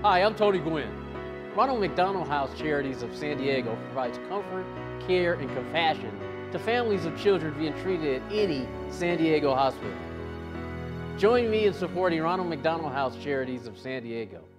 Hi, I'm Tony Gwynn. Ronald McDonald House Charities of San Diego provides comfort, care, and compassion to families of children being treated at any San Diego hospital. Join me in supporting Ronald McDonald House Charities of San Diego.